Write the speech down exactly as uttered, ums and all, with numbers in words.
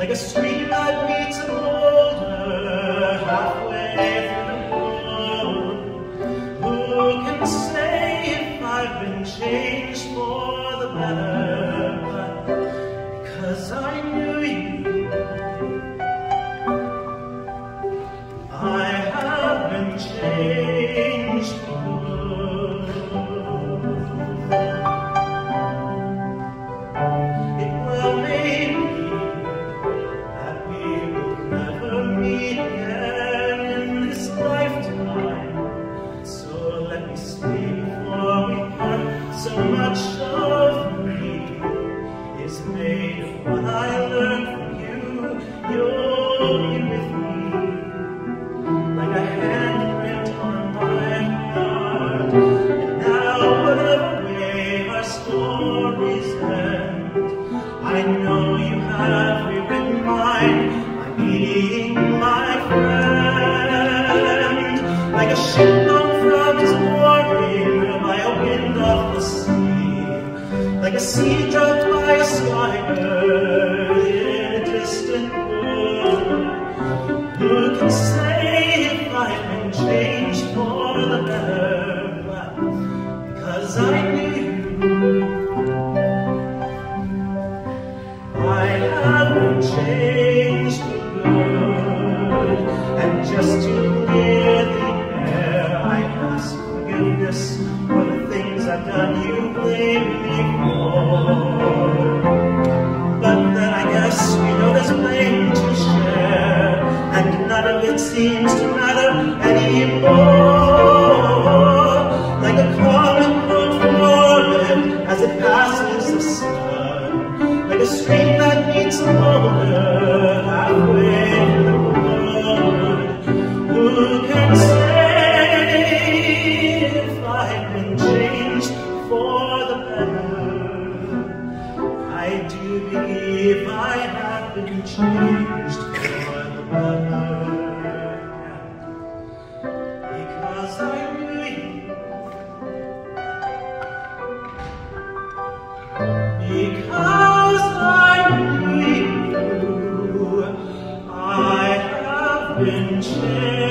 like a stream that meets a boulder halfway through the road. Who can say if I've been changed for the better? Because I knew you, I have been changed for good. It well may be that we will never meet again in this lifetime, so let me stay before we part. So much of me is made of what I learned from you. You'll be with me like a handprint on my heart. And now whatever way our stories end, I know you have rewritten mine by being my friend. Like a ship blown from its mooring by a wind off the sea, like a sea dropped by a skybird in a distant world. Who can say if I've been changed for the better? Because I knew you, I have been changed for good. And just to clear the air, I ask forgiveness for the things I've done you blame me for. But then I guess we know there's blame to share, and none of it seems to matter anymore. Like a comet put forward as it passes the sun, like a stream that meets a boulder halfway through the road. Who can say if I've been changed for the better? I do believe I have been changed for the better. Because I knew you, because I knew you, I have been changed.